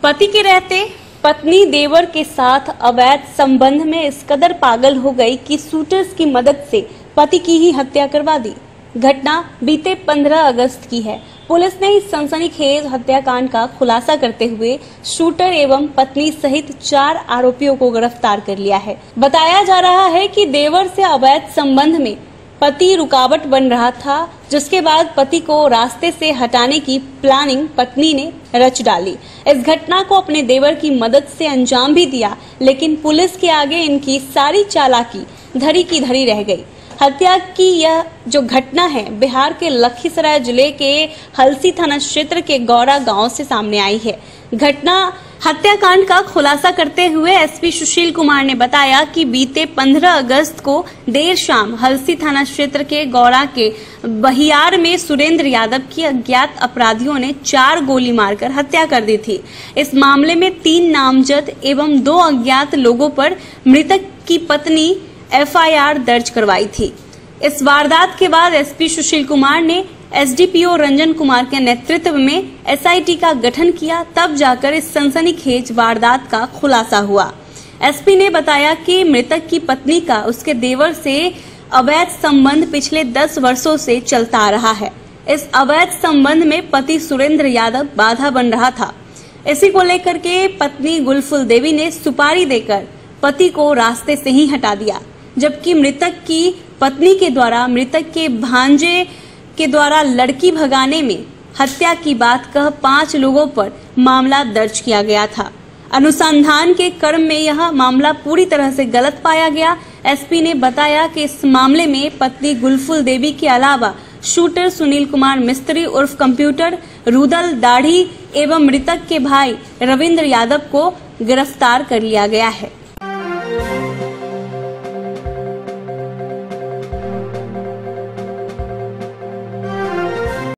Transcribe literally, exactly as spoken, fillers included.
पति के रहते पत्नी देवर के साथ अवैध संबंध में इस कदर पागल हो गई कि शूटर्स की मदद से पति की ही हत्या करवा दी। घटना बीते पंद्रह अगस्त की है। पुलिस ने इस सनसनीखेज हत्याकांड का खुलासा करते हुए शूटर एवं पत्नी सहित चार आरोपियों को गिरफ्तार कर लिया है। बताया जा रहा है कि देवर से अवैध संबंध में पति रुकावट बन रहा था, जिसके बाद पति को रास्ते से हटाने की प्लानिंग पत्नी ने रच डाली। इस घटना को अपने देवर की मदद से अंजाम भी दिया, लेकिन पुलिस के आगे इनकी सारी चालाकी धरी की धरी रह गई। हत्या की यह जो घटना है बिहार के लखीसराय जिले के हलसी थाना क्षेत्र के गौरा गांव से सामने आई है। घटना हत्याकांड का खुलासा करते हुए एसपी सुशील कुमार ने बताया कि बीते पंद्रह अगस्त को देर शाम हलसी थाना क्षेत्र के गौरा के बहियार में सुरेंद्र यादव की अज्ञात अपराधियों ने चार गोली मारकर हत्या कर दी थी। इस मामले में तीन नामजद एवं दो अज्ञात लोगों पर मृतक की पत्नी एफ आई आर दर्ज करवाई थी। इस वारदात के बाद एसपी सुशील कुमार ने S D P O Ranjan Kumar के नेतृत्व में एस आई टी का गठन किया, तब जाकर इस सनसनीखेज वारदात का खुलासा हुआ। एस पी ने बताया कि मृतक की पत्नी का उसके देवर से अवैध संबंध पिछले दस वर्षों से चलता आ रहा है। इस अवैध संबंध में पति सुरेंद्र यादव बाधा बन रहा था। इसी को लेकर के पत्नी गुलफुल देवी ने सुपारी देकर पति को रास्ते से ही हटा दिया, जबकि मृतक की पत्नी के द्वारा मृतक के भांजे के द्वारा लड़की भगाने में हत्या की बात कह पांच लोगों पर मामला दर्ज किया गया था। अनुसंधान के क्रम में यह मामला पूरी तरह से गलत पाया गया। एसपी ने बताया कि इस मामले में पत्नी गुलफुल देवी के अलावा शूटर सुनील कुमार मिस्त्री उर्फ कंप्यूटर, रुदल दाढ़ी एवं मृतक के भाई रविंद्र यादव को गिरफ्तार कर लिया गया है।